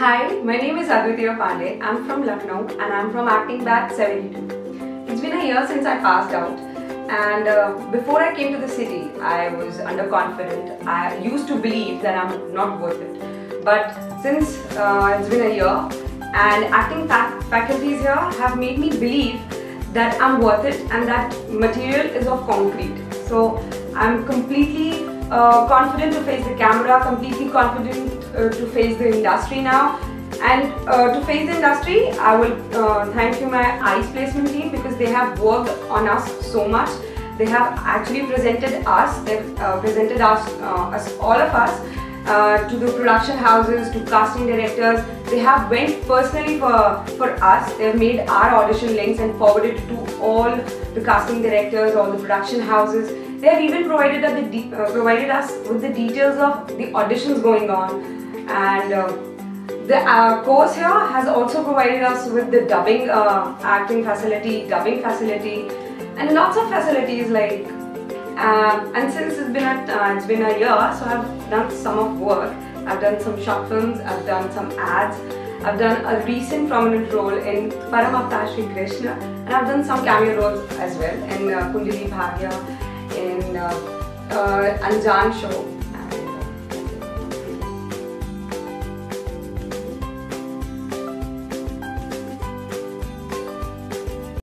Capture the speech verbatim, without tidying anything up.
Hi, my name is Adwitiya Pandey. I'm from Lucknow and I'm from acting batch seventy-two. It's been a year since I passed out, and uh, before I came to the city, I was underconfident. I used to believe that I'm not worth it. But since uh, it's been a year and acting faculties here have made me believe that I'm worth it and that material is of concrete. So I'm completely uh, confident to face the camera, completely confident uh, to face the industry now. And uh, to face the industry, I will uh, thank you my ICE placement team, because they have worked on us so much. They have actually presented us, they've uh, presented us, uh, us, all of us, uh, to the production houses, to casting directors. They have went personally for, for us. They have made our audition links and forwarded it to all the casting directors, all the production houses. They have even provided us, the uh, provided us with the details of the auditions going on. And uh, the uh, course here has also provided us with the dubbing uh, acting facility, dubbing facility, and lots of facilities like. Um, and since it's been a uh, it's been a year, so I've done some of work. I've done some short films. I've done some ads. I've done a recent prominent role in Param Avatar Shri Krishna, and I've done some cameo roles as well in uh, Kunjali Bhagya, in uh, uh, Anjan show.